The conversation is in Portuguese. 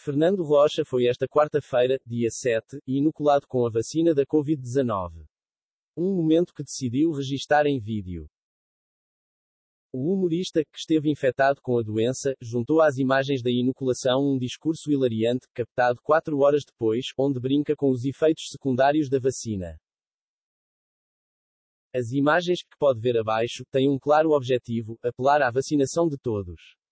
Fernando Rocha foi esta quarta-feira, dia 7, inoculado com a vacina da Covid-19. Um momento que decidiu registar em vídeo. O humorista, que esteve infectado com a doença, juntou às imagens da inoculação um discurso hilariante, captado 4 horas depois, onde brinca com os efeitos secundários da vacina. As imagens, que pode ver abaixo, têm um claro objetivo: apelar à vacinação de todos.